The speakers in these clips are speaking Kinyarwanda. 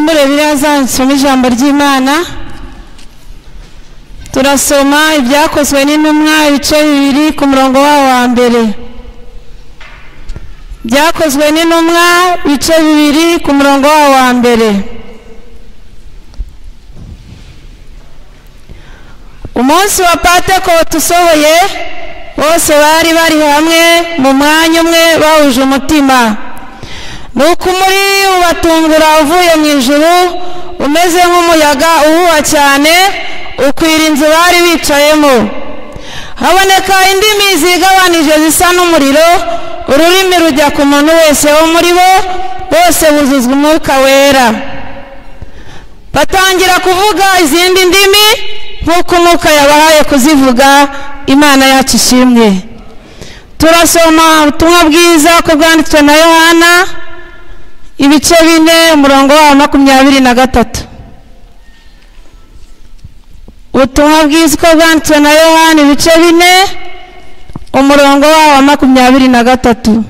Tubumbure Bibiliya zacu ijambo ry'Imana. Turasoma ibyakozwe n'intumwa ibice 2 ku murongo wa mbere. Byakozwe n'intumwa ibice 2 ku murongo wa mbere. Umunsi wa Pentekote usohoye, bose bari hamwe mu mwanya umwe bahuje umutima. Nuko muri ubatungura uvuye mu ijuru umeze nk'umuyaga uhuha cyane ukwira inzu bari bicayemo. Haboneka indimi zigabanije zisa n'umuriro, ururimi rujya ku muntu wese wo muri bo, bose buzuzwa umwuka wera. Batangira kuvuga izindi ndimi nk'uko umwuka yabahaye kuzivuga. Imana yacu ishimwe. Turasoma ubutumwa bwiza ko bwanditswe na Yohana ibice 4 umurongo wa 23. Ubutumwa bwiza ko bwanditswe na Yohana ibice 4 umurongo wa 23.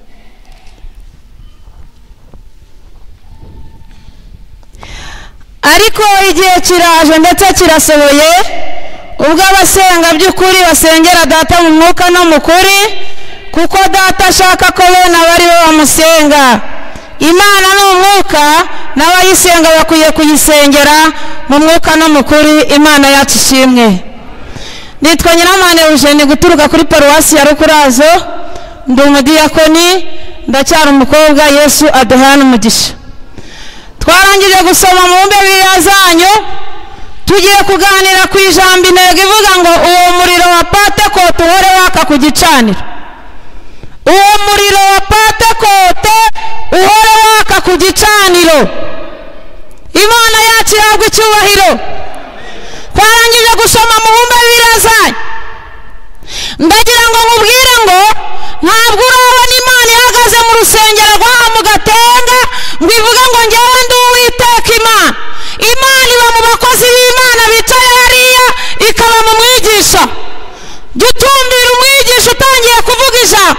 Ariko igihe kiraje ndetse kirasohoye, ubwo abasenga by'ukuri basengera Data mu mwuka no mu kuri, kuko Data ashaka ko bene abari bo bamusenga. Imana ni umwuka, n'abayisenga bakwiye kuyisengera mu mwuka no mu kuri. Imana yacu ishimwe. Nitwa Nyiramana Eugene guturuka kuri paruwasi ya Rukurazo, ndi umudiyakoni, ndacyari umukobwa. Yesu aduhana umugisha. Twarangije gusoma mu Bibiliya zanyu, tugiye kuganira ku ijambo intego ivuga ngo uwo muriro wa Pentekote uhore waka ku gicaniro. Uwo muriro wa Pentekote uhore waka ku gicaniro. Imana yacu ihabwa icyubahiro. Twarangije gusoma mu Bibiliya zanyu, ndagira ngo nkubwire ngo ntabwo urabona Imana ihagaze mu rusengero rw'aha mu Gatenga ngo ivuge ngo njyewe ndi Uwiteka Imana. Imana iba mu bakozi b'Imana bicaye hariya, ikaba mu mwigisha. Dutumbira umwigisha utangiye kuvuga ijambo.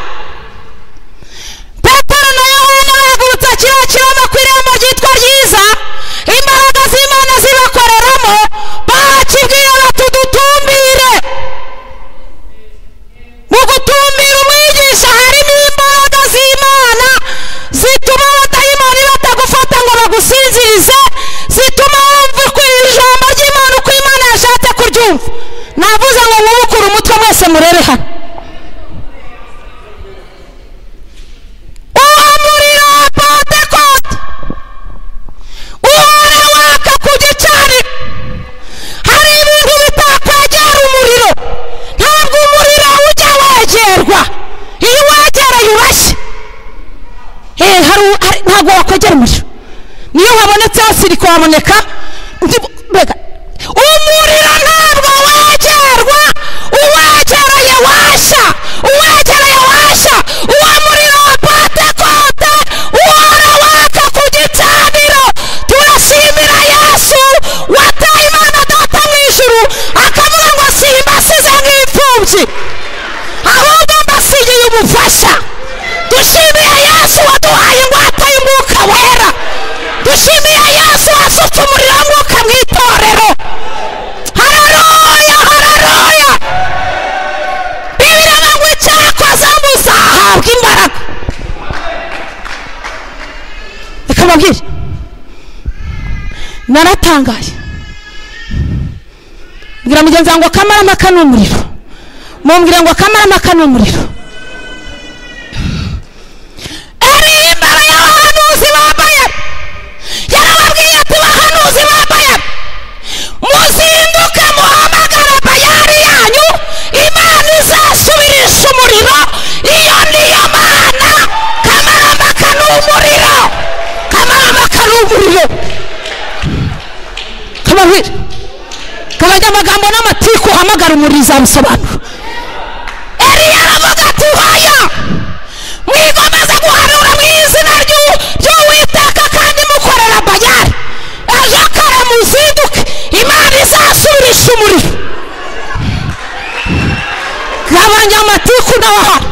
Petero na Yohana bahagurutse kiriya kirama ku irembo ryitwa Ryiza, imbaraga z'Imana zibakoreramo, barakibwira bati dutumbire. Mu gutumbira umwigisha harimo imbaraga z'Imana zituma abadayimoni batagufata ngo bagusinzirize, zituma wumva uko ijambo ry'Imana uko Imana yashatse kuryumva. Navuze ngo mwubukure umutwe mwese murebe hano. Uwo muriro wa Pentekote uhora waka ku gicaniro. Hari ibintu bitakwegera umuriro. Ntabwo umuriro ujya wegerwa, iyo wegereye urashya. Ntabwo wakwegera umuriro. Niyo habonetse hasiriko haboneka umuriro. Ntabwo wegerwa, uwegereye washya, uwegereye washya. Uwo muriro wa Pentekote uhora waka ku gicaniro. Turashimira Yesu wataye Imana Data mu ijuru, akavuga ngo simbasize nk'imfubyi, ahubwo mbasigiye ubufasha. Dushimiye Yesu waduhaye ingwate y'umwuka wera. Dushimiye Yesu wasutse umuriro w'umwuka mu itorero. Haleluya, haleluya. Bibiliya ngo icyakoze muzahabwa imbaraga. Reka mbabwire, naratangaye. Mbwira mugenzi wanjye ngo Kamarampaka ni umuriro. Mumbwire ngo Kamarampaka ni umuriro. Imbere y'abahanuzi ba Bayali yarababwiye ati bahanuzi ba Bayali, muzinduke muhamagara Bayali yanyu, Imana izasubirisha umuriro. Iyo niyo Mana. Kamarampaka ni umuriro. Kamarampaka ni umuriro. Kabahira kabajya amagambo n'amatiku uhamagara umuriro izamusobanura. Eliya aravuga ati hoya, mwigomeze guhanura mu izina ry'Uwiteka kandi mukorera Bayali. Ejo kare muzinduke, Imana izasubirisha umuriro. Gabanya amatiku n'abahari.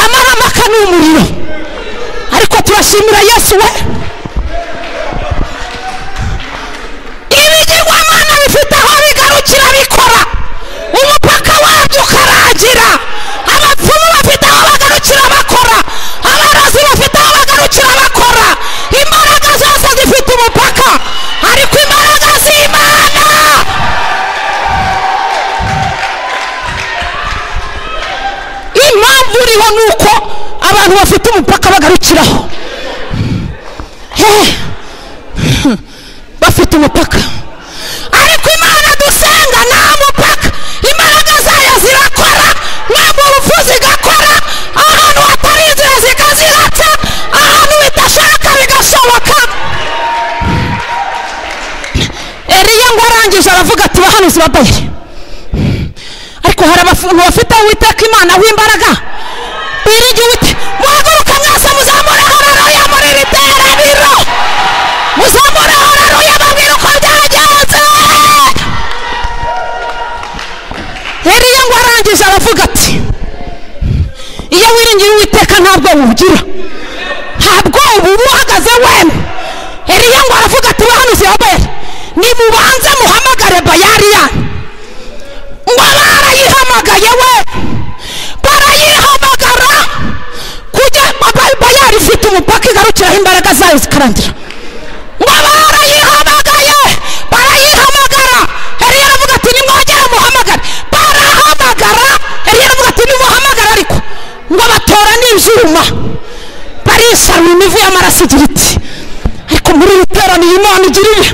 Kamarampaka ni umuriro. Ariko turashimira Yesu we. bafite umupaka bagarukiraho, bafite umupaka. Ariko Imana dusenga nta mupaka, imbaraga zayo zirakora, ntabwo urupfu zigakora, ahantu hatari inzira zikazihaca, ahantu bidashaka bigashoboka. Eliya ngo arangije aravuga ati bahanuzi ba Bayali, ariko hari abantu bafite Uwiteka Imana w'imbaraga biringiye Uwiteka. Muhaguruka mwese muzamure haleluya muri iri teraniro, muzamure haleluya babwire uko byagenze. Eliya ngo arangije aravuga ati iyo wiringiye Uwiteka ntabwo wugira, ntabwo uba uhagaze wemye. Eliya ngo aravuga ati bahanuzi ba Bayali, nimubanze muhamagare Bayali yanyu. Ngo barayihamagaye we, barayihamagara kujya Bayali ifite umupaka igarukiraho imbaraga zayo zikarangira. Ngo barayihamagaye, barayihamagara. Eliya aravuga ati nimwongere muhamagare. Barahamagara, Eliya aravuga ati nimuhamagara, ariko ngo batora n'ibyuma barisarura imivu y'amaraso igira iti, ariko muri iri teraniro Imana igira ibi.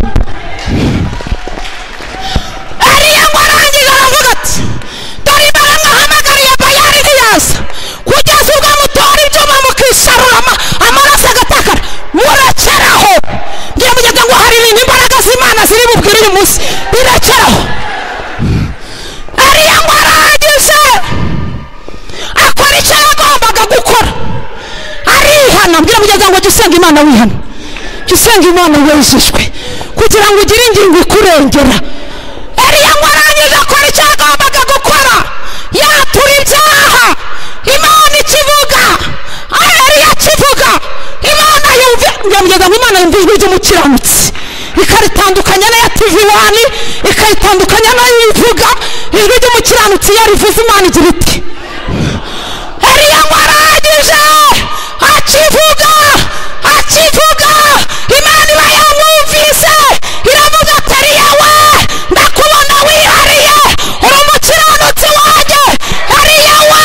Eliya ngo arangije aravuga ati dore imbaraga nahamagariye Bayali ntiyaza, kugeza ubwo mutora ibyuma mukisarura amaraso agatakara. Murekeraho, ngiye mugeze ngo hari ibintu imbaraga z'Imana ziri bubwire uyu munsi, birekeraho. Eliya ngo arangije akora icyo yagombaga gukora, arihana. Mbwira mugeze ngo jya usenga Imana wihana, jya usenga Imana wejejwe kugira ngo ugire ingingo ikurengera. Eliya ngo arangije akora icyo yagombaga gukora, yatura ibyaha. Imana ikivuga, Eliya akivuga, Imana yumva. Mbwira mugeze ngo Imana yumva ijwi ry'umukiranutsi ikaritandukanya n'aya TV1, ikayitandukanya n'ayo ivuga. Ijwi ry'umukiranutsi iyo rivuze Imana igira iti. Eliya ngo arangije akivuga, Imana iba yamwumvise, iravuga ati Eliya we, ndakubona wihariye, uri umukiranutsi wanjye. Eliya we,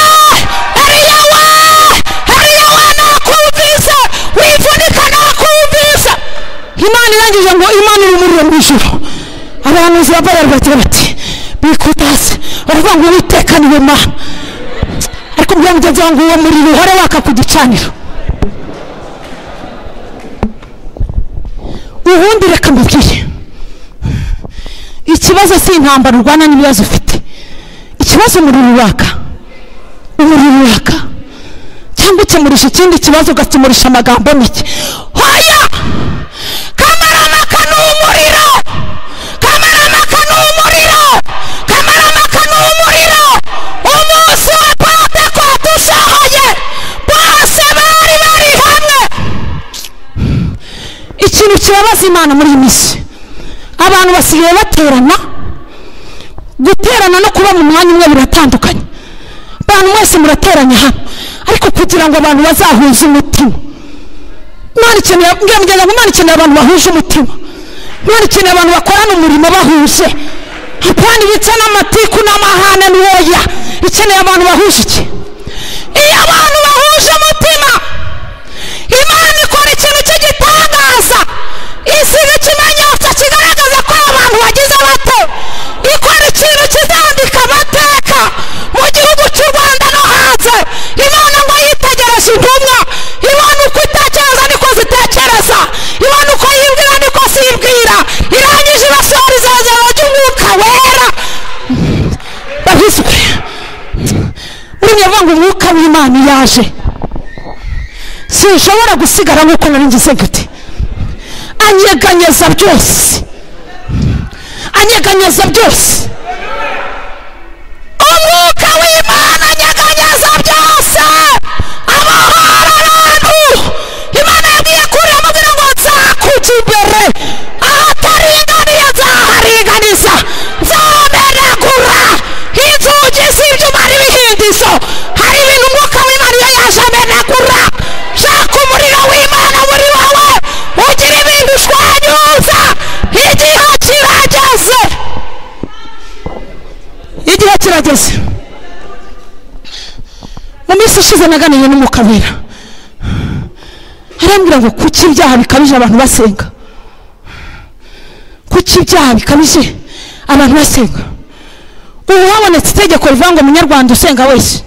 nakumvise, wivunika nakumvise. Imana irangije ngo Imana iri muri mu ijuru. Abahanuzi ba Bayali bagira bati bikutase, baravuga ngo Uwiteka niwe Mana. Ariko mbwira mugenzi wanjye uwo muriro uhore waka ku gicaniro. Ubundi reka mbabwire, ikibazo si intambara urwana n'ibibazo ufite. Ikibazo umuriro waka, cyangwa ukemurisha ikindi kibazo ugakemurisha amagambo make. Hoya, Kamarampaka ni umuriro, Kamarampaka ni umuriro, Kamarampaka ni umuriro. Umunsi wa Pentekote usohoye, bose bari hamwe. Ikintu kibabaza Imana muri iyi minsi, abantu basigaye guterana no kuba mu mwanya umwe biratandukanye. Abantu mwese murateranya hano, ariko kugira ngo abantu bazahuze umutima, Imana ikeneye abantu bahuje umutima. Imana ikeneye abantu bakorana umurimo bahuje, apana ibice n'amatiku n'amahane n'uwoya. Ikeneye abantu bahuje iki? Iyo abantu bahuje umutima, Imana ikora ikintu cy'igitangaza, isiga ikimenyetso kigaragaza ko abantu bagize bato. Ikora ikintu kizandika amateka mu gihugu cy'u Rwanda no hanze. Imana ngo yitegereje intumwa, ibona uko itekereza niko zitekereza, ibona uko yibwira niko zibwira. Irangije ibasohora izazana ry'Umwuka Wera. Babizwe urumva ngo Umwuka w'Imana yaje, sinshobora gusigara nk'uko nari ngize gute. Anyeganyeza byose. Umwuka w'Imana anyeganyeza byose, abohora abantu. Imana yabwiye kuriya mubwira ngo nzakujya imbere, ahataringaniye nzaharinganiza, nzamenagura inzugi z'ibyuma n'ibihindizo. Hari ibintu Umwuka w'Imana iyo yaje amenagura. Shaka umuriro w'Imana muri wowe, ugira ibintu ushwanyuza. Igihe kirageze, minsi ishize naganiye n'umukabera arambwira ngo kuki ibyaha bikabije abantu basenga, kuki ibyaha bikabije abantu basenga. Ubu habonetse itegeko rivuga ngo umunyarwanda usenga wese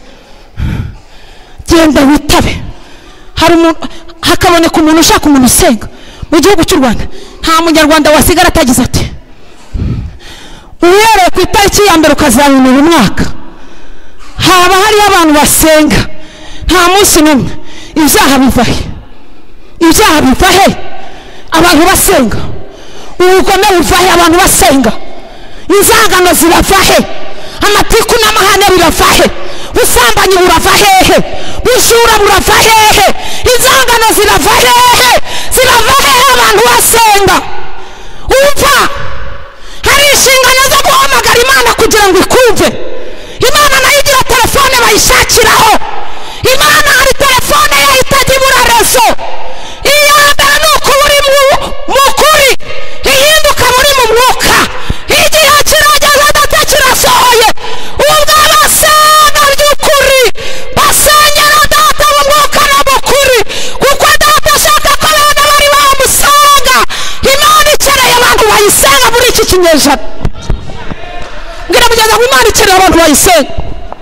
genda witabe. Hakaboneka umuntu ushaka umuntu usenga mu gihugu cy'u Rwanda, nta munyarwanda wasigara atagize ati uhereye ku itariki ya mbere ukazabona uyu mwaka haba hariho abantu basenga nta munsi n'umwe. Ibyaha biva he? Ibyaha biva he? Abantu basenga. Ubugome buva he? Abantu basenga. Inzangano zirava he? Amatiku n'amahane birava he? Ubusambanyi burava hehe? Ubujura burava hehe? Inzangano zirava hehe? Zirava hehe abantu basenga? Umva, hari inshingano zo guhamagara Imana kugira ngo ikumve. Imana nayo igira telefone bayishakiraho. Imana hari telefone yayo itagibura rezo. Iya mbere ni uko uri mu kuri, iyindi ukaba uri mu mwuka. Igihe kirageze data kirasohoye, ubwo abasenga by'ukuri basengera data mu mwuka no mu kuri, kuko data ashaka ko abantu bari bamusanga. Imana ikeneye abantu bayisenga muri iki kinyejana. Mbwira mugenzi wawe, Imana ikeneye abantu bayisenga,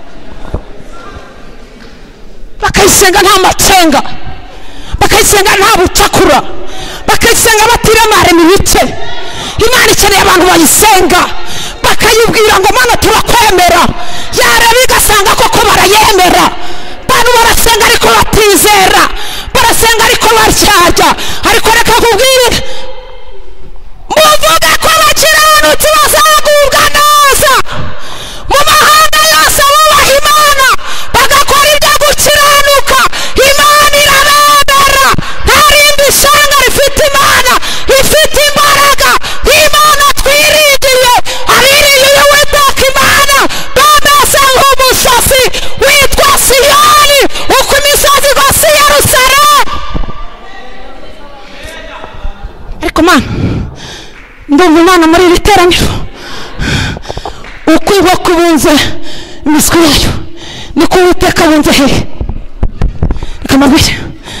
bakayisenga nta macenga, bakayisenga nta bucakura, bakayisenga batiremarema ibice. Imana ikeneye abantu bayisenga, bakayibwira ngo Mana turakwemera, yareba igasanga koko barayemera. Abantu barasenga ariko batizera, barasenga ariko baryarya. Ariko reka nkubwire, muvuge ko abakiranutsi bazagubwa neza. Mu mahanga yose bubaha Imana bagakora ibyo gukiranuka, Imana irabemera. Nta rindi shyanga rifite Imana ifite imbaraga. Imana twiringiye, abiringiye Uwiteka Imana bameze nk'umusozi witwa Siyoni, uko imisozi igose i Yerusalemu. Ariko Mana, ndumva Imana muri iri teraniro uko inkoko ibunze imiswi yayo niko Uwiteka abunze hehe? Reka mbabwire,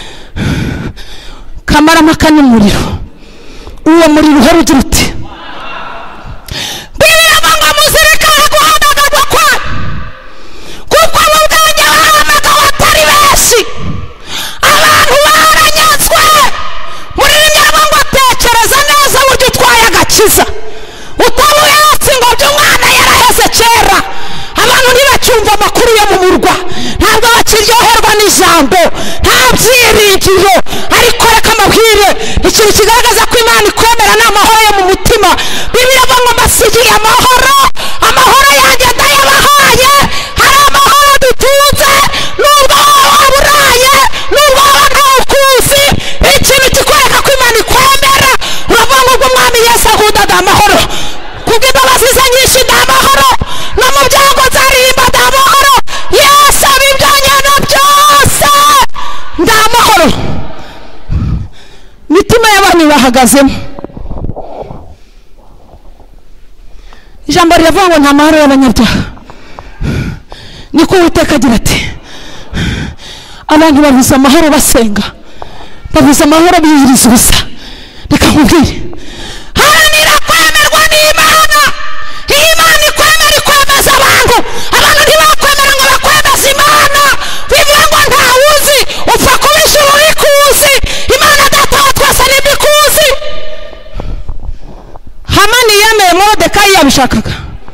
kamarampaka n'umuriro, uwo muriro uhora ugira uti Bibiliya ngo muzirikane guhamagarwa kwayo, kuko abo ubwanjye bahamagawe atari benshi. Abantu baranyazwe. Muri Bibiliya ngo tekereza neza buryo utwaye agakiza, utabuye hasi ngo by'umwana yaraheze kera. Abantu ntibacyumva amakuru yo mu murwa, ntabwo bakiryoherwa n'ijambo, nta byiringiro. Ariko reka mbabwire, ikintu kigaragaza ko Imana ikwemera ni amahoro yo mu mutima. Bibiliya ngo mbasigiye amahoro, amahoro yanjye ndayabahaye. Hari amahoro dutunze, nubwo waba uraye, nubwo waba ntawukuzi. Ikintu kikwereka ko Imana ikwemera, uravuga ngo Umwami Yesu ankunda amahoro, kubw'imbabazi ze nyinshi ni amahoro, no mu byago nzaririmba ni amahoro. Yesu abibwanye na byose ni amahoro. Imitima y'abantu bahagazemo. Ijambo riravuga ngo nta mahoro y'abanyabyaha. Niko Uwiteka agira ati, abantu babuze amahoro basenga, babuze amahoro biyiriza ubusa. Reka nkubwire, haranira kwemerwa n'Imana. Imana ikwemera, ikwemeza abantu. Abantu ntibakwemera ngo bakwemeze Imana. Bivuga ngo ntawuzi, upfa kuba ijuru rikuzi. Imana Data wa twese ntibikuzi. Hamani yemeye Moridekayi yabishakaga.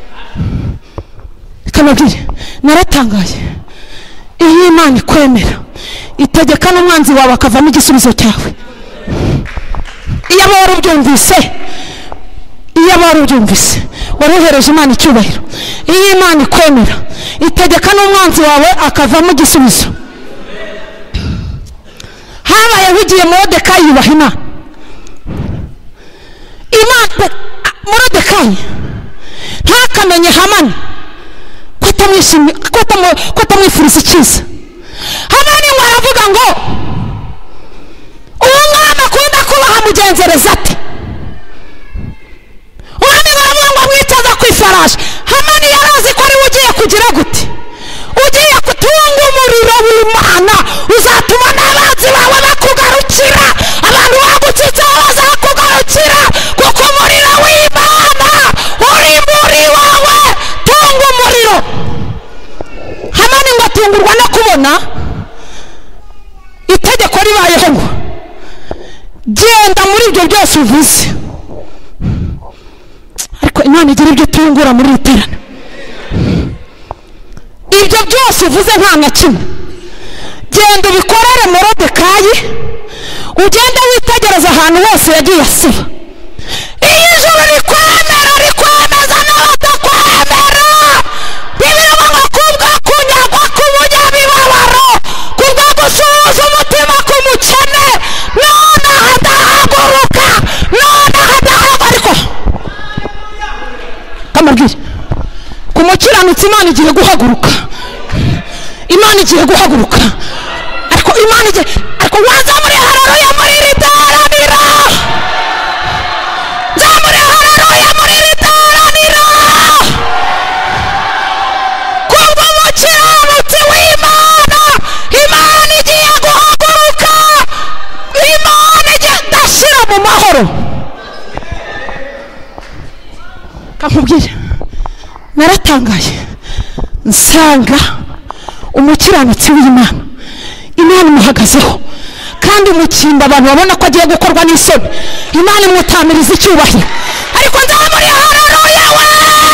Reka mbabwire, naratangaye. Iyo Imana ikwemera, itegeka n'umwanzi wawe akavamo igisubizo cyawe. Iyo aba warubyumvise, iyo aba warubyumvise, waruhereje Imana icyubahiro. Iyo Imana ikwemera, itegeka n'umwanzi wawe akavamo igisubizo. Habaye nk'igihe Moridekayi yubaha Imana. Moridekayi ntakamenye Hamani ko atamwifuriza icyiza. Hamani ngo aravuga ngo uwo mwami akunda kubaha mugenzereza ate? Umwami baravuga ngo amwicaza ku ifarashi. Hamani yarazi ko ari we ugiye kugira gute, ugiye kutunga umuriro buri itegeko ribayeho ngo genda muri ibyo byose uvuze. Ariko Imana igira ibyo tungura muri iterana. Ibyo byose uvuze nta na kimwe, genda ubikorere Moridekayi, ugende witegereza ahantu hose yagiye asiba. Iyo ijuru rikwemera rikwemeza n'abatakwemera. Bibiliya ngo kubwa kunyagwa k'umunyamibabaro, kubwa gusuhuza umutima k'umukene, none hadahaguruka, none hadahaguruka. Ariko kamabwire ku mukiranutsi Imana igiye guhaguruka, Imana igiye guhaguruka. Ariko Imana igiye, ariko waza muri haleluya muri iri teraniro, zamuri haleluya muri iri teraniro. Kubwo umukiranutsi w'Imana, Imana igiye guhaguruka, Imana igiye ndashyira mu mahoro. Kamubwire naratangaye nsanga umukiranutsi w'Imana, Imana imuhagazeho kandi umukinda abantu babona ko agiye gukorwa n'isoni, Imana imutamiriza icyubahiro. Ariko nzamuri haleluya we,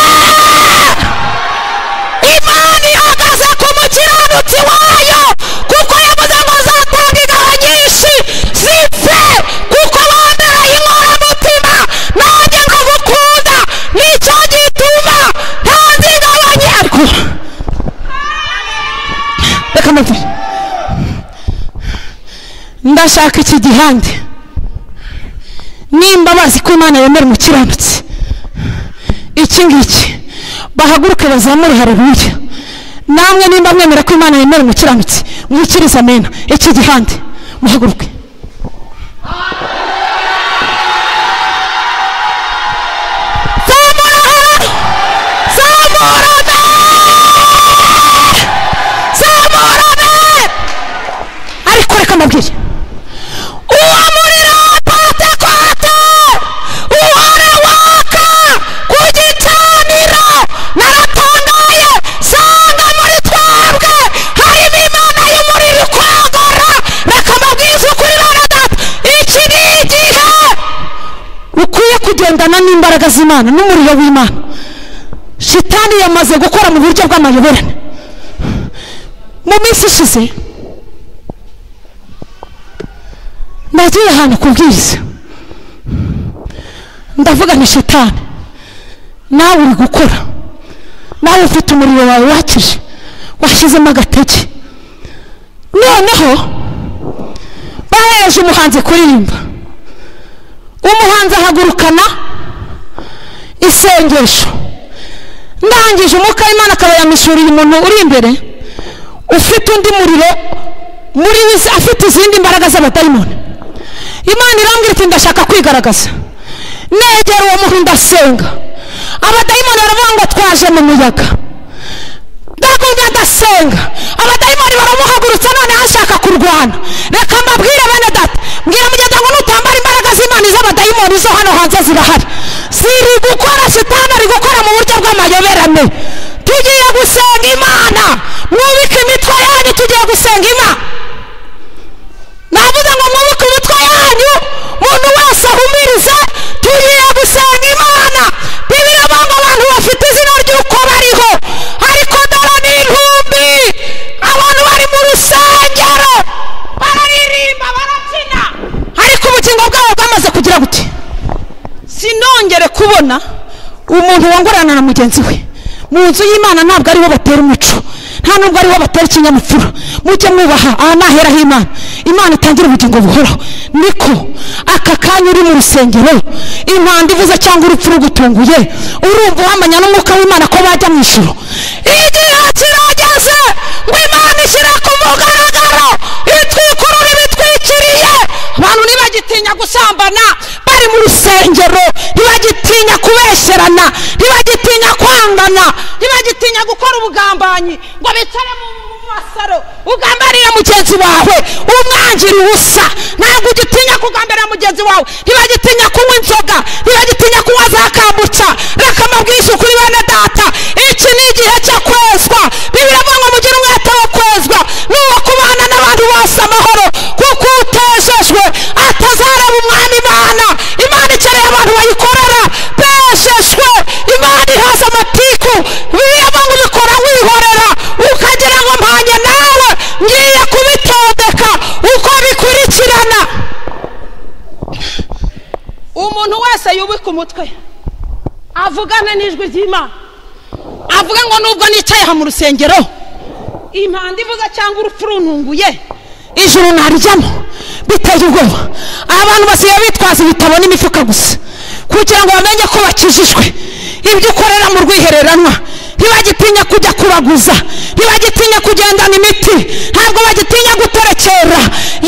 Imana ihagaze ku mukiranutsi wayo, kuko yavuze ngo azatanga ingabo nyinshi zipfe, kuko bambereye inkoramutima, nanjye nkagukunda, nicyo gituma ntazigabanye. Ariko reka mubwire, ndashaka iki gihande, nimba bazi ko Imana yemera umukiranutsi, iki ngiki bahaguruke bazamure haleluya. Namwe nimba mwemera ko Imana yemera umukiranutsi, mwikiriza amena. Iki gihande muhaguruke. Ariko reka mbabwire, uwo muriro wa Pentekote uhora waka ku gicaniro, naratangaye sanga muri twebwe harimo Imana y'umuriro ikwagora. Reka mbabwize ukuri bene data, iki ni igihe ukwiye kugendana n'imbaraga z'Imana n'umuriro w'Imana. Shitani yamaze gukora mu buryo bw'amayoberane. Mu minsi ishize nagiye ahantu kubwiriza, ndavuga ni shitani, nawe uri gukora, nawe ufite umuriro wawe wakije, washyizemo agatege. Noneho bahereje umuhanzi kuririmba, umuhanzi ahagurukana isengesho, ndangije umwuka w'Imana akaba yamishuriye umuntu uri imbere ufite undi muriro muri we, afite izindi mbaraga z'abadayimoni. Imana irambwira iti ndashaka kwigaragaza. Negera uwo muntu ndasenga, abadayimoni baravuga ngo twaje mu muyaga. Ndagumya ndasenga, abadayimoni baramuhagurutsa, none ashaka kurwana. Reka mbabwire bene data, mbwira mugenzi ngo nutambara imbaraga z'Imana, iz'abadayimoni zo hano hanze zirahari, ziri gukora. Shitani ari gukora mu buryo bw'amayoberane. Tugiye gusenga Imana, mwubike imitwe yanyu, tugiye gusenga Imana. Navuze ngo mwubike imitwe yanyu, umuntu wese ahumirize, tugiye gusenga Imana. Bibiliya ngo abantu bafite izina ry'uko bariho, ariko dore ni intumbi. Abantu bari mu rusengero bararirimba barabyina, ariko ubugingo bwabo bwamaze kugira buti. Sinongere kubona umuntu wongorana na mugenzi we mu nzu y'Imana. Ntabwo aribo batera umuco, nta nubwo aribo batera ikinyamupfura. Mujye mwubaha, aha naheraho Imana. Imana itangira ubugingo buhoraho. Niko aka kanya uri mu rusengero, impanda ivuze cyangwa urupfu rugutunguye, urumva uhamanya n'umwuka w'Imana ko bajya mu ijuru. Igihe kirageze ngo Imana ishyire ku mugaragaro itwikurura ibitwikiriye. Abantu ntibagitinya gusambana bari mu rusengero, ntibagitinya kubesherana, ntibagitinya kwangana, ntibagitinya gukora ubugambanyi ngo bicare mu masaro ugambarira mugenzi wawe, umwangira ubusa. Ntabwo ugitinya kugambarira mugenzi wawe, ntibagitinya kunywa inzoga, ntibagitinya kunywa za kambuca. Reka mbabwire ukuri bene data, iki ni igihe cyo kwezwa. Bibiliya ngo mugire umwete wo kwezwa, n'uwo kubana n'abantu bose amahoro, yubika umutwe avugana n'ijwi ry'Imana avuga ngo nubwo nicaye ha mu rusengero impanda ivuza cyangwa urupfu runtunguye ijuru narijyamo biteye ubwoba. Abantu basigaye bitwaza ibitabo n'imifuka gusa kugira ngo bamenye ko bakijijwe. Ibyo ukorera mu rwihereranwa ntibagitinya kujya kuraguza, ntibagitinya kugendana imiti, ntabwo bagitinya guterekera.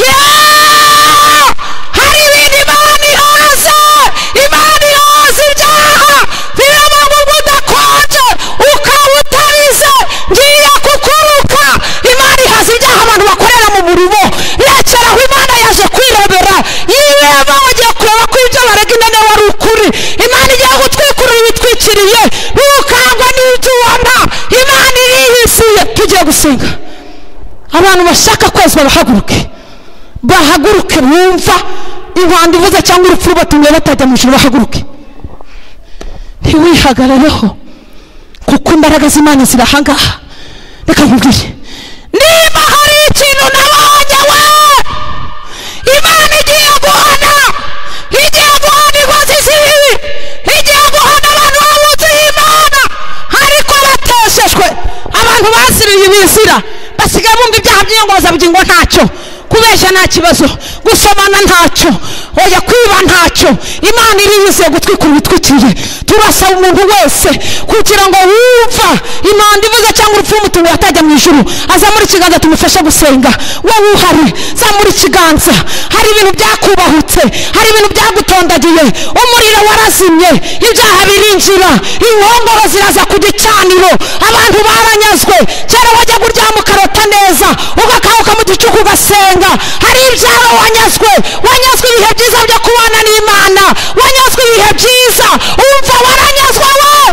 Hari ibintu Imana ihaza, Imana ihaza ibyaha biraba ngo udakonje ukaba utarize ngiye kukuruka. Imana ihaza ibyaha abantu bakorera mu murimo. Rekeraho, Imana yaje kwirabera yireba wagiye kureba ko ibyo barega inene wari ukuri. Imana igiye gutwikurura ibitwikiriye ntukangwa n'ibyo ubona. Imana irihisiye. Tugiye gusenga. Abantu bashaka kwezwa bahaguruke bumva impanda ivuze cyangwa urupfu rubatumye batajya mu ijuru bahaguruke. Ntiwihagarareho kuko imbaraga z'Imana zirahangaha. Reka nkubwire, niba hari ikintu nabonye Imana igiye guhana inkozi z'ibibi, igiye guhana abantu babuze Imana ariko bateshejwe. Abantu basiriye ibizira basigaye bumva ibyaha by'ingozabugingo ntacyo, kubeshya nta kibazo, gusomana ntacyo, oya kwiba ntacyo. Imana iriyize gutwikura ibitwikiriye. Turasaba umuntu wese kugira ngo wumva impanda ivuze cyangwa urupfu umutungo yatajya mu ijuru azamura ikiganza tumufashe gusenga. Wowe uhari zamura ikiganza. Hari ibintu byakubahutse, hari ibintu byagutondagiye, umuriro warazimye, ibyaha birinjira, inkongoro ziraza ku gicaniro, abantu baranyazwe. Kera wajya kuryama ukarota neza ugakauka mu gicuku ugasenga. Hari ibyaha wanyazwe ibihe byiza byo kubana n'Imana, wanyazwe ibihe byiza. Umva waranyazwe,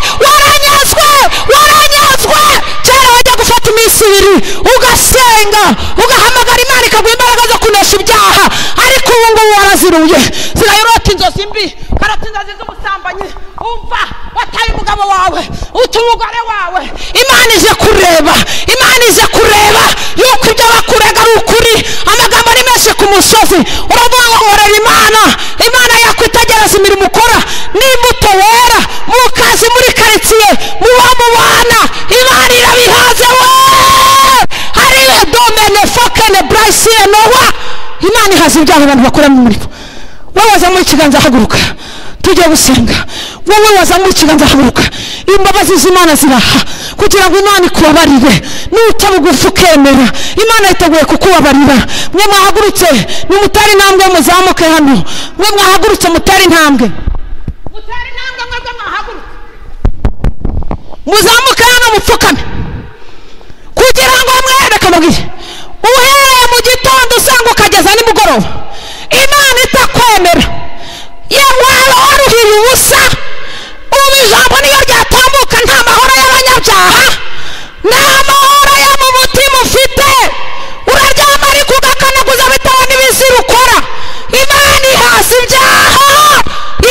kera wajya gufata iminsi ibiri ugasenga ugahamagara Imana ikaguha imbaraga zo kunesha ibyaha, ariko ubu ngubu waraziruye. Zirayirota inzozi mbi, karota inzozi z'ubusambanyi. Umva wataye umugabo wawe, uta umugore wawe. Imana ije kureba yuko ibyo bakurega ari ukuri. Amagambo ari menshi ku musozi, uravuga ngo nkorera Imana yakwitegereza imirimo ukora. N'imbuto wera mu kazi, muri karitsiye, mu bana, Imana irabihaze. Hari domene fokene brasiye nowa. Imana ihaza ibyaha abantu bakora mu murimo. Wowe wazamuye ikiganza haguruka tujye gusenga. Wowe wazamuye ikiganza haguruka. Imbabazi z'Imana ziraha kugira ngo Imana ikubabarire. Nuta bugufi ukemera, Imana yiteguye kukubabarira. Mwe mwahagurutse nimutari intambwe muzamuke hano. Mwe mwahagurutse mutari intambwe mwebwe mwahagurutse muzamuke hano mupfukame kugira ngo mwereke mubwire. Uhereye mu gitondo usanga ukageza nimugoroba Imana itakwemera. Yewe waruhiye ubusa. Ubu ijambo niyo ryatambuka nta mahoro y'abanyabyaha, nta mahoro yo mu mutima ufite. Uraryama ariko ugakanaguza bitewe n'ibizira ukora. Imana ihaza ibyaha.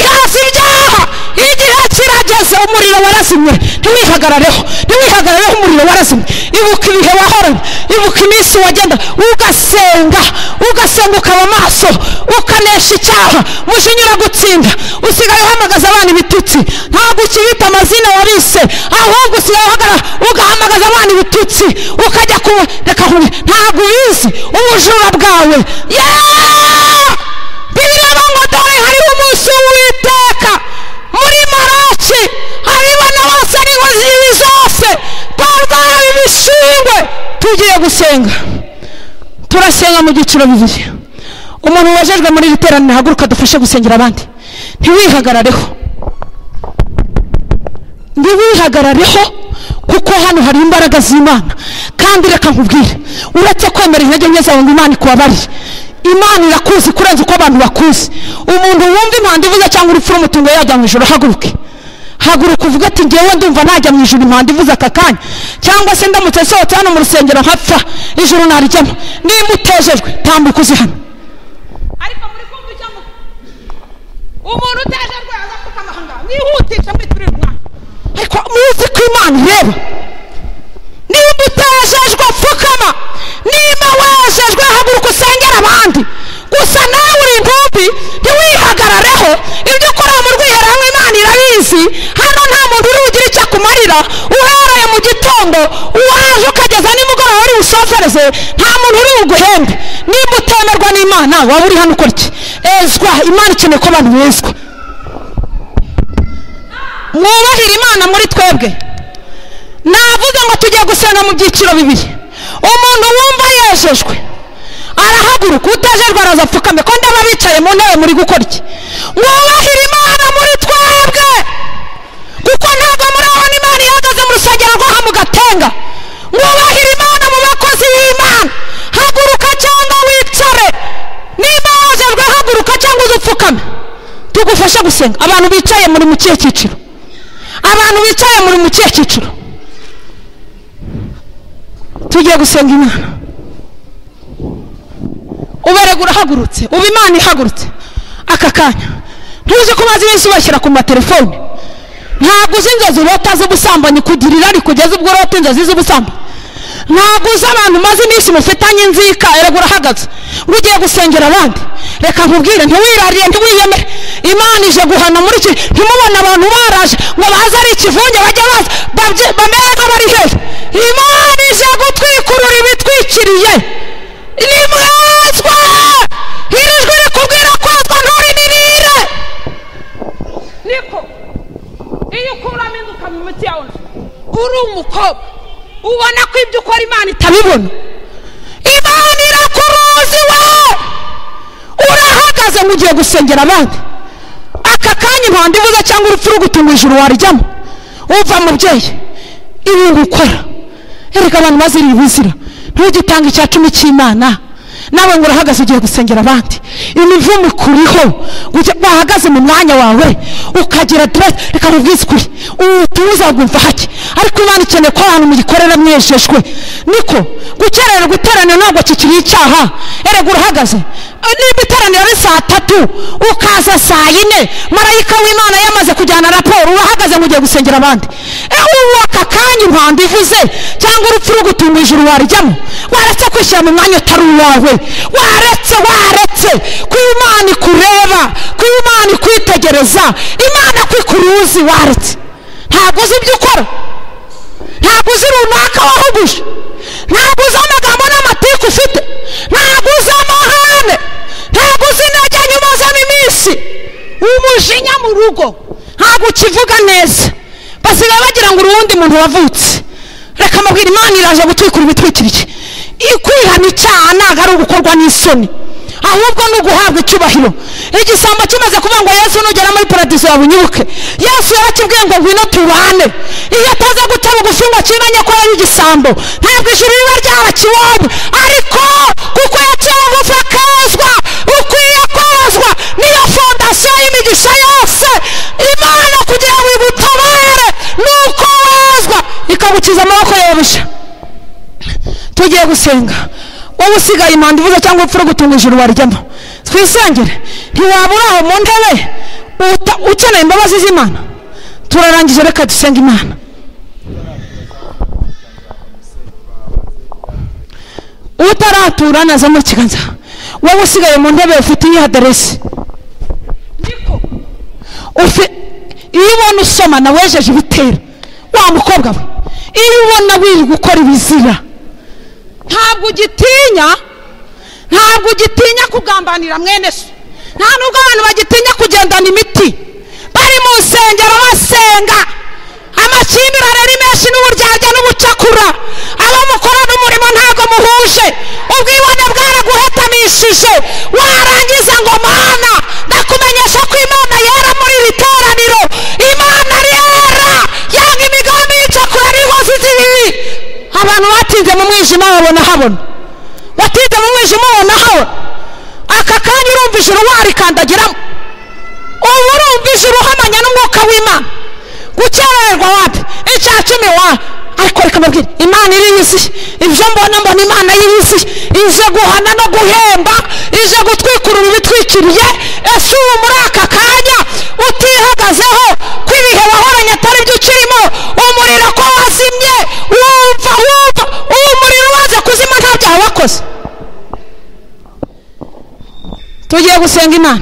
Igihe kirageze, umuriro warazimye. Ntiwihagarareho, umuriro warazimye. Ibuka ibihe wahoranye, ibuka iminsi wagenda ugasenga ukaba maso, ukanesha icyaha. Mushinyura gutsinda, usigaye uhamagaza abana ibitutsi. Ntabwo ukibita amazina wabise, ahubwo usigaye uhagarara ugahamagaza abana ibitutsi, ukajya reka ntabwo ubizi ubujura bwawe. Bibiliya ngo dore hariho umunsi w'Uwiteka muri Maraki, hariho n'abose n'inkozi zose barwaye ibishingwe. Tugiye gusenga, turasenga mu byiciro bibiri. Umuntu wajejwe muri iri teraniro haguruka dufashe gusengera abandi. Ntiwihagarareho kuko hano hari imbaraga z'Imana. Kandi reka nkubwire, uretse kwemera intege nke zawe ngo Imana ikubabarire, Imana irakuzi kurenza uko abantu bakuzi. Umuntu wumva impanda ivuze cyangwa urupfu rumutungo yajya mu ijuru, haguruka uvuga ati ngewe ndumva najya mu ijuru impanda ivuze aka kanya, cyangwa se ndamutse sohotse hano mu rusengero nkapfa ijuru narijyamo. Niba utejejwe tambuka uzi hano. Ariko muri kumva ijambo umuntu utejejwe azapfuka amahanga wihutisha mwiturire umwanya. Ariko muzi ko Imana ireba. Niba utejejwe pfukama, niba wejejwe haguruka usengera abandi. Gusa nawe uri intumbi ntiwihagarareho. Ibyo ukora mu rwiherero uhagaze nta muntu uri buguhembe. Niba utemerwa n'Imana waba uri hano ukora iki? Ezwa. Imana ikeneye ko abantu bezwa. Mwubahire Imana muri twebwe. Navuze ngo tujye gusenga mu byiciro bibiri. Umuntu wumva yejejwe arahaguruka, utajejwe araza apfukame. Ko ndaba bicaye mu ntebe muri gukora iki? Mwubahire Imana muri twebwe, kuko ntabwo murabona Imana ihagaze mu rusengero rw'aha mu Gatenga. Mwubahire Imana mu bakozi b'Imana. Haguruka cyangwa wicare. Niba wajejwe haguruka cyangwa uzupfukame tugufasha gusenga. Abantu bicaye muri mu kihe cyiciro? Abantu bicaye muri mu kihe cyiciro? Tugiye gusenga Imana. Ubaregura hagurutse, uba Imana ihagurutse aka kanya. Ntuzi ko maze iminsi bashyira ku matelefone. Ntabwo uzi inzozi urota z'ubusambanyi kugirira ari kugeza ubwo urota inzozi z'ubusambanyi. Ntabwo uzi abantu maze iminsi mufitanye inzika. Eregura hagaze ugiye gusengera abandi. Reka nkubwire, ntiwirariye, ntiwiyemere. Imana ije guhana muri iki. Ntimubona abantu baraje ngo baze ari ikivunge bajya baza bamere nk'abari hejuru. Imana ije gutwikurura ibitwikiriye. Ni mwezwa. Hirijwe rikubwira kwezwa nturinirire. Niko iyo ukuramo induka mu muti yawe uri umukobwa ubona ko ibyo ukora Imana itabibona. Imana irakuruzi we. Urahagaze mu gihe gusengera abandi. Aka kanya impanda ivuze cyangwa urupfu rugutunga ijuru warijyamo. Uva mubyeyi ibi ngukora. Erega abantu bazira ibizira. Ntugitanga icya 10 cy'Imana. Nawe ngo urahagaze ugiye gusengera abandi. Imivumo ikuriho wahagaze mu mwanya wawe ukagira dress. Reka mubwize kuri utuzagumva hake. Ariko Imana ikeneye ko abantu mugikorera mwejejwe. Niko gukerera guteranira ntabwo kikiri icyaha. Erega urahagaze. Niba iteraniro ari saa 3 ukaza saa 4 marayika w'Imana yamaze kujyana raporo, urahagaze mu gihe gusengera abandi. Ubu aka kanya impanda ivuze cyangwa urupfu rugutunga ijuru warijyamo. Waretse kwishyira mu mwanya utari uwawe. Waretse ko Imana ikureba, ko Imana ikwitegereza, Imana kwikuruzi. Waretse. Ntabwo uzi ibyo ukora. Ntabwo uzi runaka wahuguje. Ntabwo uzi amagambo n'amatiku ufite. Ntabwo uzi amahane. Ntabwo uzi intege nyuma z'iminsi. Umujinya mu rugo ntabwo ukivuga neza. Basigaye bagira ngo urundi muntu wavutse. Reka mabwira Imana iraje gutwikura ibitwikiriye. Ikwihana icyaha ntabwo ari ugukorwa n'isoni, ahubwo no guhabwa icyubahiro. Igisambo kimaze kuvuga ngo Yesu nugera muri paradizo yabunyibuke. Yesu yarakibwiye ngo ngwino tubane. Iyo ataza guca bugufi ngo kimenye ko ari igisambo ntabwo ijuru riba ryabakibonye. Ariko kuko yaciye bugufi akezwa, ukwiye kwezwa. Niyo fondasiyo y'imigisha yose. Imana kugira ngo ibutabare nuko wezwa ikagukiza amaboko yobusha. Tugiye gusenga. Wowe usigaye impanda ivuze cyangwa upfura gutunga ijuru warijyamo. Twisengere. Ntiwabura aho mu ntebe ukeneye imbabazi z'Imana. Turarangije, reka dusenga Imana. Utaratura naza mu kiganza. Wowe usigaye mu ntebe ufite iyi aderesi. Niko iyo ubona usoma na wejeje ibitero wa mukobwa we. Iyo ubona wiri gukora ibizira ntabwo ugitinya kugambanira mwene so. Nta nubwo abantu bagitinya kugendana imiti bari mu nsengero basenga. Amakimbirane ari menshi n'uburyarya n'ubucakura. Abo mukorana umurimo ntabwo muhuje. Ubwibone bwaraguhetamishije. Warangiza ngo Mana ndakumenyesha ko Imana yera muri iri teraniro. Imana yera yanga imigambi y'icakura n'inkozi z'ibibi. Abantu batinze mu mwijima babona habona. Watinze mu mwijima ubona habona. Aka kanya urumva ijuru warikandagiramo. Ubu urumva ijuru uhamanya n'umwuka w'Imana. Gukererwa wapi? Icya 10 wa. Ariko reka mbabwire Imana iri isi. Ibyo mbona Imana y'isi ije guhana no guhemba, ije gutwikurura ibitwikiriye. Ese ubu muri aka kanya utihagazeho kwibihe wahoranye atari byo ukirimo, umuriro ko wazimye, wumva umuriro waje kuzima nta byaha wakoze. Tugiye gusenga Imana.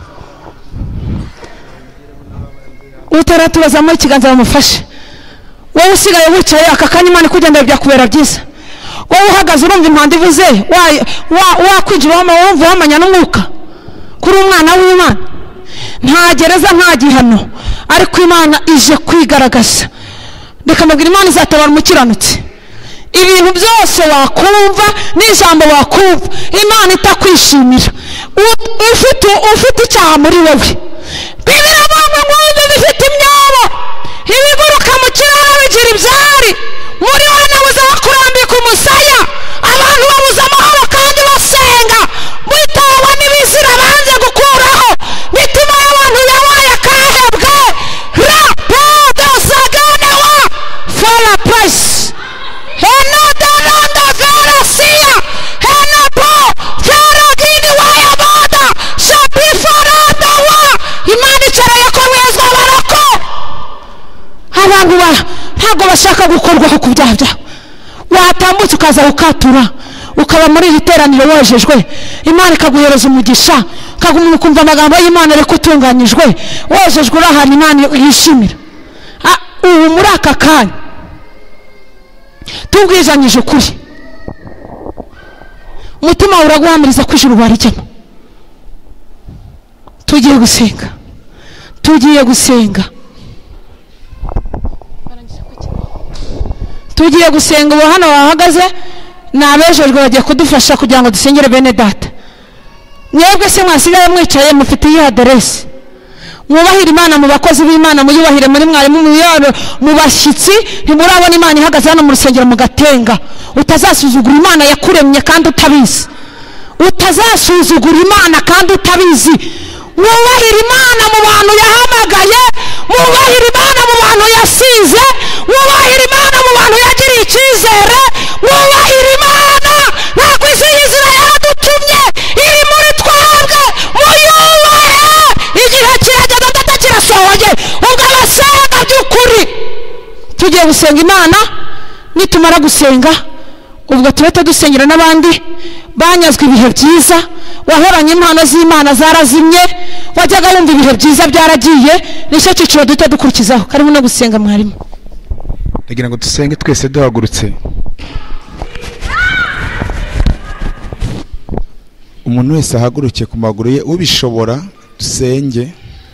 Utaratubaza mu kiganza bamufashe. wowe usigaye wicaye aka kanya Imana ikugenda byakubera byiza. Wowe uhagaze urumva impanda ivuze wakwinjira wumva wamanya n'umwuka kuri umwana w'Imana. Nta gereza nta gihano, ariko Imana ije kwigaragaza. Reka mbabwira, Imana izatabara umukiranutsi. Ibintu byose wakumva n'ijambo wakumva Imana itakwishimira, ufite icyaha muri wowe. Bibiri abantu ngo bifite imyobo ibiguruka mu kiraro bigira ibyari, muri wowe nabuze abakurambika umusaya. Abantu babuze amahoro kandi basenga bitawe n'ibizira banze gukuraho. Mitima y'abantu yabaye akahebwe. Rapodo zaganewa fora pasi henodononda verasiya henopo feragini wayaboda shapiforadawa. Imana icareye ko wezwa barako. Abantu ntabwo bashaka gukorwaho ku byaha byawe. Watambutse ukaza ukatura ukaba muri iri teraniro wejejwe, Imana ikaguhereza umugisha, ukaguma ukumva amagambo y'Imana ariko utunganyijwe, wejejwe uri ahantu Imana yishimira. Ubu muri aka kanya tubwizanyije ukuri, umutima uraguhamiriza ko ijuru warijyamo. Tugiye gusenga. Ubu hano wahagaze n'abejejwe bagiye kudufasha kugira ngo dusengere bene data. Mwebwe se mwasigaye mwicaye mufite iyi aderesi. Mwubahire Imana mu bakozi b'Imana, muyubahire muri mwarimu, mu bashyitsi. Ntimurabona Imana ihagaze hano mu rusengero mugatenga. Utazasuzugura Imana yakuremye kandi utabizi. Mwubahire Imana mu bantu yahamagaye, mwubahire Imana mu bantu yasize, mwubahire Imana mu bantu yagiriye icyizere, mwubahire Imana. Ntabwo izi y'izira yadutumye iri muri twebwe, muyubahe. Igihe kirageze data kirasohoye, ubwo abasenga by'ukuri tugiye gusenga Imana. Nitumara gusenga ubwo tubete dusengera n'abandi banyazwe ibihe byiza. Wahoranye impano z'Imana zarazimye, wajyaga wumva ibihe byiza byaragiye. Nicyo cyiciro duto dukurikizaho. Karimo no gusenga mwarimu. Ndagira ngo dusenge twese duhagurutse. Umuntu wese ahaguruke ku maguru ye ubishobora, dusenge.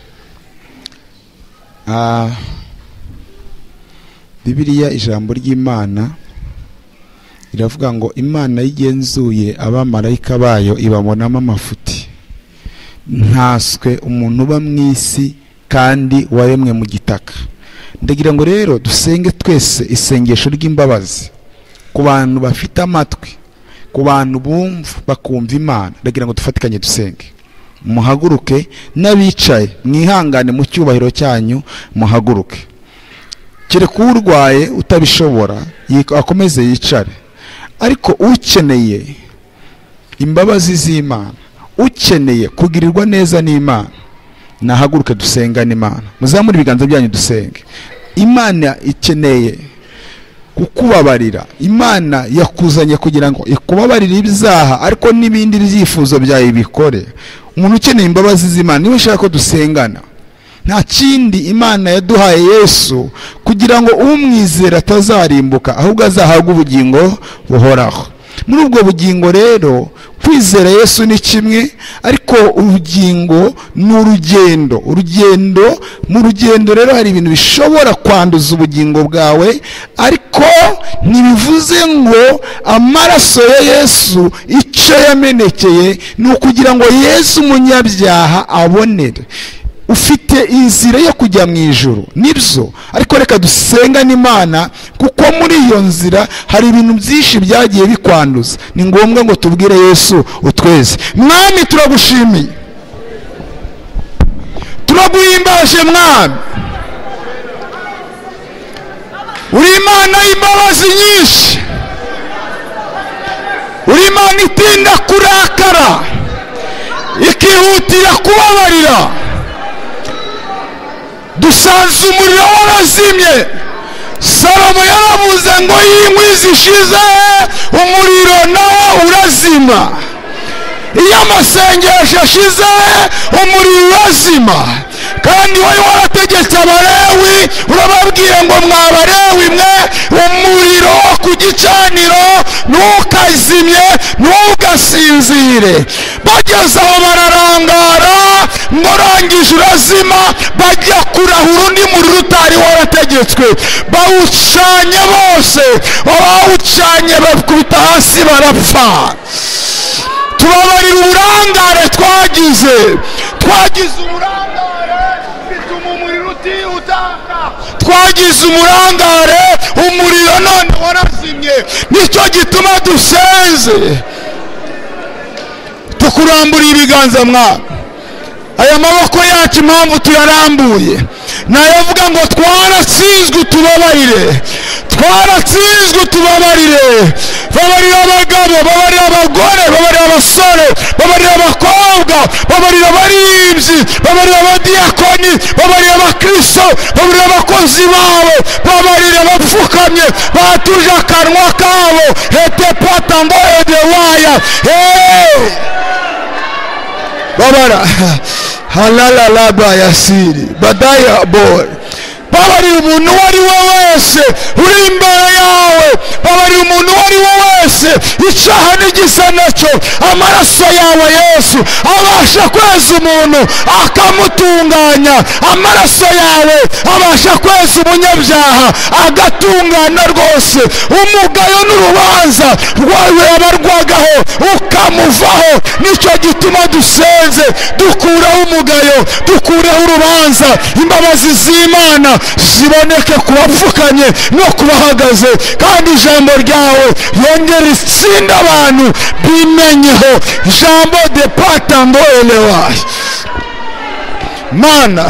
Bibiliya ijambo ry'Imana iravuga ngo Imana yigenzuye abamarayika bayo ibabonamo amafuti. Ntaswe umuntu uba mu isi kandi waremwe mu gitaka. Ndagira ngo rero dusenge twese isengesho ry'imbabazi ku bantu bafite amatwi, ku bantu bumva bakumva Imana. Ndagira ngo dufatikanye dusenge. Muhaguruke, n'abicaye mwihangane mu cyubahiro cyanyu, muhaguruke. Kereka urwaye utabishobora akomeze yicare, ariko ukeneye imbabazi z'Imana, ukeneye kugirirwa neza n'Imana, nahaguruke dusengane Imana. Muzamure ibiganza byanyu dusenge. Imana ikeneye kukubabarira. Imana yakuzanye kugira ngo ikubabarire ibyaha, ariko n'ibindi byifuzo byawe bikore. Umuntu ukeneye imbabazi z'Imana niwe ushaka ko dusengana. Nta kindi Imana yaduhaye Yesu kugira ngo umwizera atazarimbuka, ahubwo azahabwe ubugingo buhoraho. Muri ubwo bugingo rero kwizera Yesu ni kimwe, ariko ubugingo ni urugendo. Mu rugendo rero hari ibintu bishobora kwanduza ubugingo bwawe, ariko ntibivuze ngo amaraso ya Yesu icyo yamenekeye ni ukugira ngo Yesu umunyabyaha abonere. Ufite inzira yo kujya mu ijuru nibyo, ariko reka dusengane Imana, kuko muri iyo nzira hari ibintu byinshi byagiye bikwanduza. Ni ngombwa ngo tubwire Yesu utweze. Mwami turagushimiye, turaguhimbaje Mwami. Uri Imana y'imbabazi nyinshi, uri Imana itinda kurakara, ikihutira kubabarira. Dusanze umuriro warazimye. Salomo yaravuze ngo inkwi zishize umuriro nawo urazima. Iyo amasengesho ashize umuriro urazima. kandi wari warategetse abalewi urababwiye ngo mwabalewi mwe umuriro wo ku gicaniro ntukazimye ntugasinzire. bageze aho bararangara ngo urangije urazima, bajya kurahura undi muriro utari warategetswe, bawucanye bose, abawucanye bakubita hasi barapfa. tubabarira uburangare twagize uburangare bituma umuriro utihutaka, twagize umurangare umuriro none warazimye. nicyo gituma dusenze tukurambura ibiganza mwana. aya maboko yacu impamvu tuyarambuye nayavuga ngo twaratsinzwe utubabarire, twaratsinzwe utubabarire. babarira abagabo, babarira abagore, babarira abasore, babarira abakobwa, babarira abaririmbyi, babarira abadiyakoni, babarira abakristo, babarira abakozi babo, babarira abapfukamye batuje akanwa kabo. hete patango edewaya babara halala laba yasiri badaya boy. babarira umuntu uwo ari we wese uri imbere yawe, babarira umuntu uwo ari we wese icyaha n'igisa nacyo. amaraso yawe Yesu abasha kweza umuntu akamutunganya, amaraso yawe abasha kweza umunyabyaha agatungana rwose. umugayo n'urubanza rwawe abarwagaho ukamuvaho. nicyo gituma dusenze dukuraho umugayo, dukuraho urubanza. imbabazi z'Imana ziboneke ku bapfukanye no ku bahagaze, kandi ijambo ryawe yongere itsinda abantu bimenyeho. ijambo de patango elewayi mana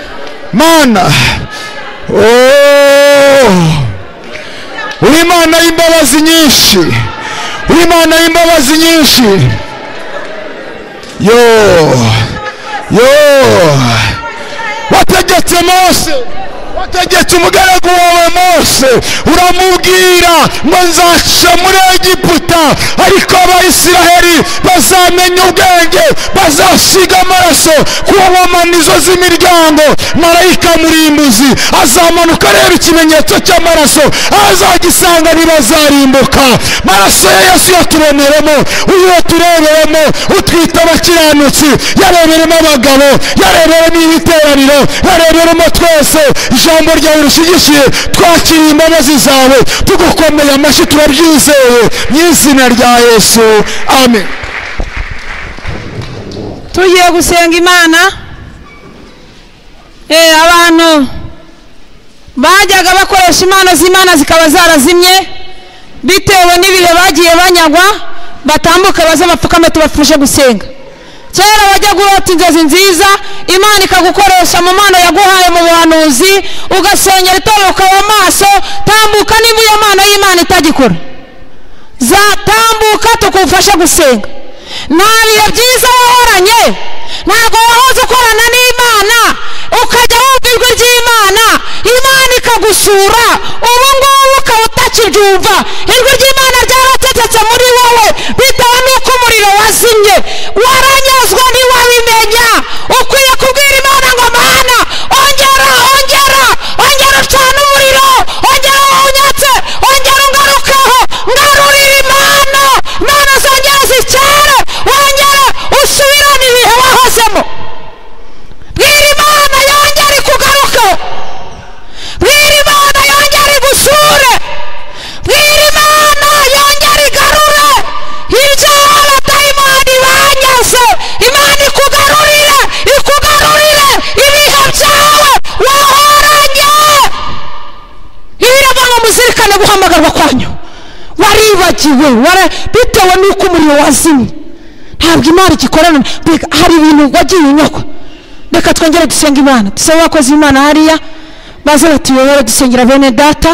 uri Imana y'imbabazi nyinshi, uri Imana y'imbabazi nyinshi. wategetse Mose, wategetse umugaragu wawe Mose, uramubwira ngo nzaca muri Egiputa, ariko Abayisiraheli bazamenya ubwenge, bazasiga amaraso ku nkomanizo z'imiryango. marayika murimbuzi azamanuka areba ikimenyetso cy'amaraso, azagisanga ntibazarimbuka. maraso ya Yesu yatuboneremo, uyu yatureberemo, utwita abakiranutsi, yareberemo abagabo, yareberemo ibiteraniro, yareberemo twese. ijambo ryawe rishigikiye, twakiriye imbabazi zawe, tugukomeye amashyi, turabyizeye mu izina rya Yesu, amen. tugiye gusenga Imana. abantu bajyaga bakoresha impano z'Imana zikaba zarazimye bitewe n'ibihe bagiye banyagwa, batambuka baze bapfukame tubafashe gusenga. kera wajya gurota inzozi nziza, Imana ikagukoresha mu mpano yaguhaye mu buhanuzi, ugasengera itorero ukaba maso. tambuka niba iyo mpano y'Imana itagikora, zatambuka tukufashe gusenga. nta bihe byiza wahoranye, ntabwo wahoze ukorana n'Imana ukajya wumva ijwi ry'Imana, Imana ikagusura, ubu ngubu ukaba utakiryumva. ijwi ry'Imana ryarategetse muri wowe bitewe n'uko umuriro wazimye, waranyazwa ntiwabimenya. ukwiye kubwira Imana ngo Mana ongera ucana umuriro, ongera unyatse, ongera ungarukeho, ngarurira Imana zongera zicyare, wongere usubirane ibihe wahozemo. bwira Imana yongere ikugarukeho, bwira Imana yongere igusure, bwira Imana yongere igarure ibyo abadayimoni banyaze. Imana ikugarurire ibihe byawe wahoranye. ibiravuga ngo muzirikane guhamagarwa kwanyu, waribagiwe bitewe n'uko umuriro wazimye. ntabwo Imana igikorana, hari ibintu wagiye unyagwa. reka twongere dusenga Imana, dusabe abakozi b'Imana hariya baze batuyobore dusengera bene data.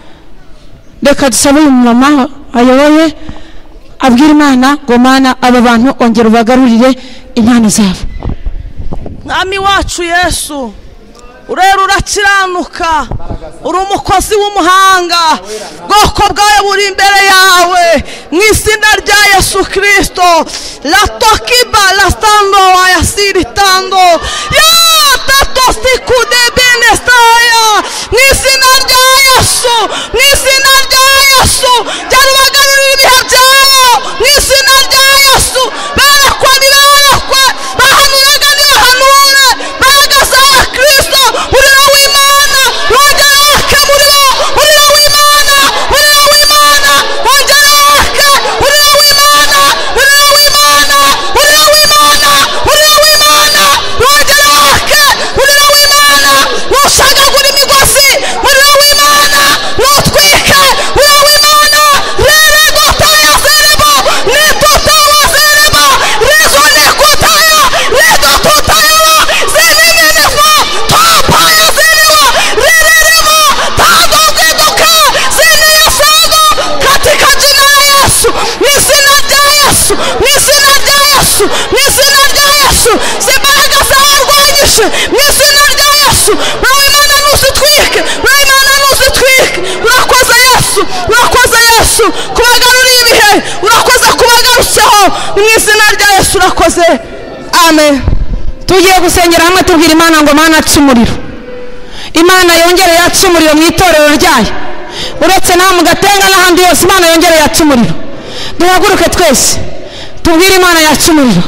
reka dusabe uyu mama ayoboye abwira Imana ngo Mana aba bantu ongera ubagarurire impano zabo. mwami wacu Yesu, urera urakiranuka, uri umukozi w'umuhanga, bwoko bwawe buri imbere yawe mu izina rya Yesu Kristo. la tokiba la stando ayasiri tando ya tato sikude benestaya mu izina rya Yesu mu izina rya Yesu byarubagarurira ibihe byayo mu izina rya Yesu berekwa niberekwe bahanuraga nibahanure bahagaze ya Kristo umuriro w'Imana wongere wake umuriro w'Imana umuriro w'Imana wongere wake umuriro w'Imana umuriro w'Imana umuriro w'Imana umuriro w'Imana wongere wake umuriro w'Imana nushagagura imigozi umuriro w'Imana nutwike umuriro w'Imana rero dutaya zerebo nitutawa zerebo rezo nekutaya rezo tutaya zeninenefo topaya zerebo rererebo tagogedoka zeniyasago katika jina la Yesu mu izina rya Yesu mu izina rya Yesu mu izina rya Yesu zimbaraga zabarwanyije mu izina rya Yesu nawe Imana nuzitwike nawe Imana nuzitwike urakoze Yesu urakoze Yesu kubagaruriye ibihe urakoze kubagarutseho mu izina rya Yesu urakoze amen. tugiye gusengera hamwe tubwira Imana ngo Mana aca umuriro, Imana yongere yaca umuriro mu itorero ryayo, uretse naho mu Gatenga n'ahandi hose Imana yongere yaca umuriro. Duhaguruke twese tubwire Imana yaca umuriro.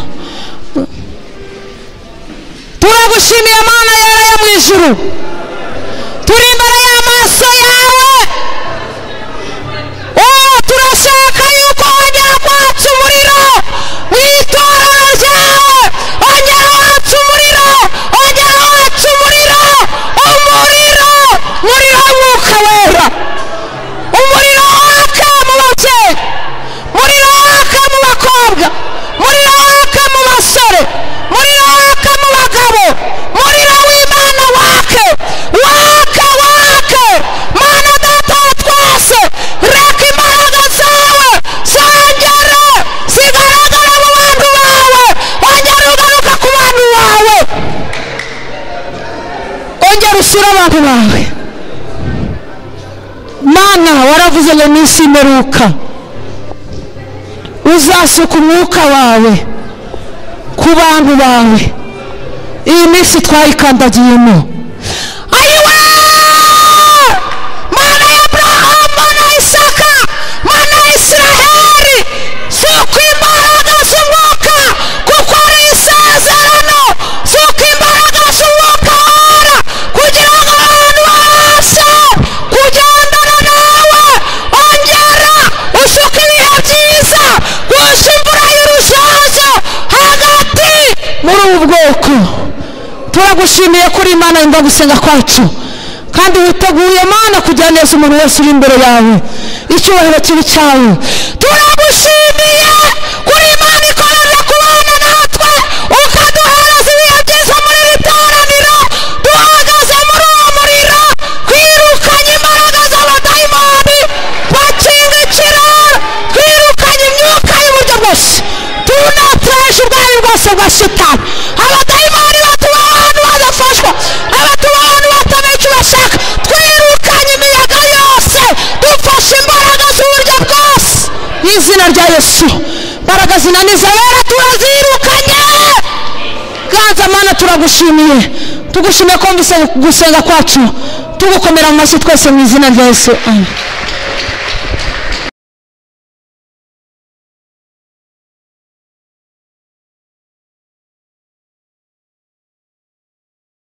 Turagushimiye Mana yera yo mu ijuru, turi imbere y'amaso yawe, turashaka yuko wongera kwaca umuriro mu itorero ryawe, wongera waca umuriro, wongera waca umuriro, umuriro w'Umwuka wera, umuriro waka mu babyeyi, umuriro waka mu bakobwa, umuriro waka mu basore, umuriro waka mu bagabo, umuriro w'Imana wake wake wake. Mana Data wa twese, reka imbaraga zawe zongere zigaragara mu bantu bawe, wongere ugaruka ku bantu bawe, wongere usure abantu bawe. Mana waravuze ngo minsi imperuka uzasuka umwuka wawe ku bantu bawe, iyi minsi twayikandagiyemo. Ayiwe Mana ya Abrahamu, Mana ya Isaka, Mana ya Isiraheli, suka imbaraga z'umwuka kuko ari isezerano, suka imbaraga z'umwuka wera kugira ngo abantu babashe kugendana nawe, ongera usuka ibihe byiza, gusha imvura y'urujojo hagati muri ubu bwoko. Turagushimiye kuri Imana yumva gusenga kwacu, kandi witeguye Mana kugira neza umuntu wese uri imbere yawe, icyubahiro kibi cyawe. Turagushimiye kuri Imana ikorera kubana natwe, ukaduhereza ibihe byiza muri iri teraniro, duhagaze muri uwo muriro, twirukanye imbaraga z'abadayimoni bakinga ikiraro, twirukanye imyuka y'uburyo bwose, tunateje ubwami bwose bwa shitani. Abadayimoni batuba ahantu badafashwa, abatuba ahantu batamenya icyo bashaka, twirukanye imiyaga yose, dufashe imbaraga z'uburyo bwose mu izina rya Yesu. Imbaraga zinaniza abera turazirukanye. Ganza Mana turagushimiye, tugushimiye ko wumvise gusenga kwacu, tugukomera mu mashyi twese mu izina rya Yesu, amen.